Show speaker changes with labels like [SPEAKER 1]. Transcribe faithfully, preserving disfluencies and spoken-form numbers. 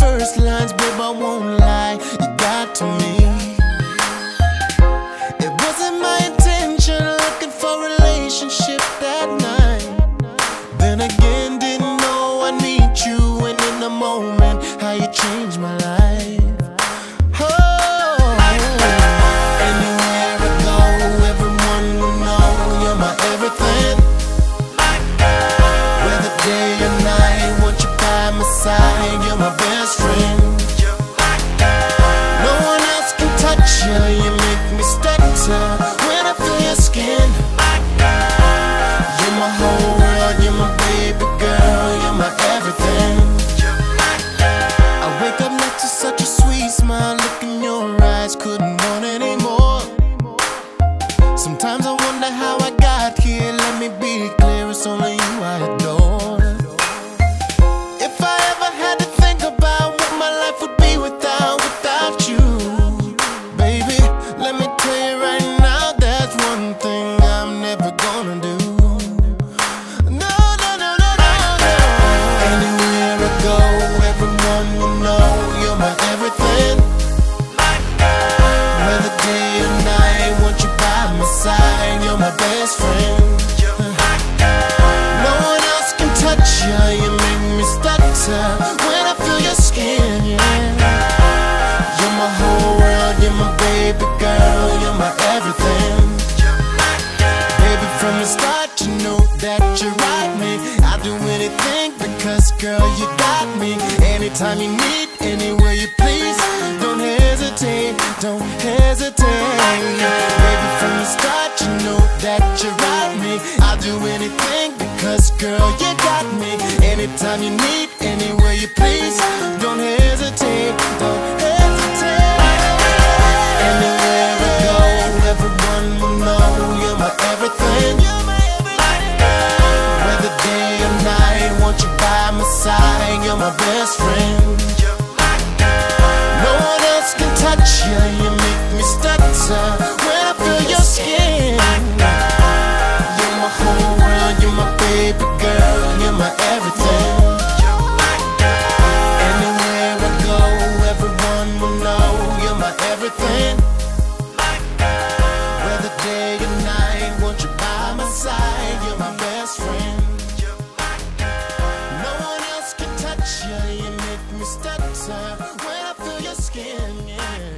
[SPEAKER 1] first lines, babe, I won't lie, you got to me. It wasn't my intention, looking for a relationship that night. Then again, didn't know I'd meet you, and in a moment, how you changed my life. Oh, anywhere I go, everyone will know you're my everything. Whether day or night, want you by my side, you're my best friend. No one else can touch you, you make me stutter when I feel your skin. You're my whole world, you're my baby girl, you're my everything. I wake up next to such a sweet smile, look in your eyes, couldn't want any more. Sometimes I wonder how I got here, let me be clear, it's only you I adore. If I ever had to think about what my life would be without, without you, baby, let me tell you right now, that's one thing I'm never gonna do. No, no, no, no, no, no. Anywhere I go, everyone will know you're my everything. Whether day or night, want you by my side, you're my best friend. No one else can touch you, you make me stutter when I feel your skin, yeah. You're my whole world, you're my baby girl, you're my everything. Baby, from the start you know that you ride me. I'll do anything because girl you got me. Anytime you need, anywhere you please, don't hesitate, don't hesitate. Baby, from the start you know that you ride me. I'll do anything because girl you got me. Anytime you need, anywhere you please, don't hesitate, don't hesitate. Anywhere I go, everyone will know you're my everything. Whether day or night, want you by my side, you're my best friend. No one else can touch you, you make me stutter when I feel your skin. You're my whole world, you're my baby girl, you're my everything. Anywhere I go, everyone will know you're my everything. Whether day or night, want you by my side, you're my best friend. No one else can touch you, you make me stutter when I feel your skin, yeah.